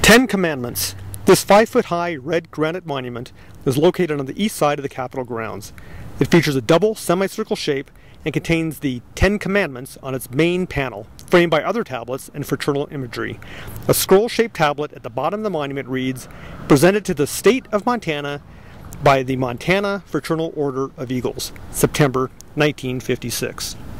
Ten Commandments. This 5-foot-high red granite monument is located on the east side of the Capitol grounds. It features a double semicircle shape and contains the Ten Commandments on its main panel, framed by other tablets and fraternal imagery. A scroll-shaped tablet at the bottom of the monument reads, "Presented to the State of Montana by the Montana Fraternal Order of Eagles, September 1956.